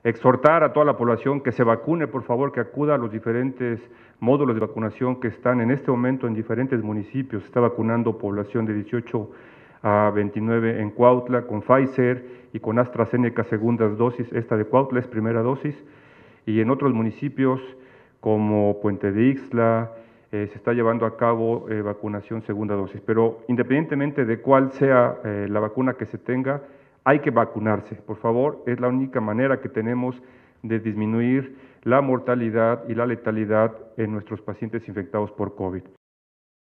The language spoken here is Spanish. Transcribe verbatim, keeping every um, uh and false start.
exhortar a toda la población que se vacune, por favor, que acuda a los diferentes módulos de vacunación que están en este momento en diferentes municipios. Se está vacunando población de dieciocho a veintinueve en Cuautla con Pfizer y con AstraZeneca segundas dosis. Esta de Cuautla es primera dosis, y en otros municipios como Puente de Ixtla eh, se está llevando a cabo eh, vacunación segunda dosis. Pero independientemente de cuál sea eh, la vacuna que se tenga, hay que vacunarse, por favor. Es la única manera que tenemos de disminuir la mortalidad y la letalidad en nuestros pacientes infectados por COVID.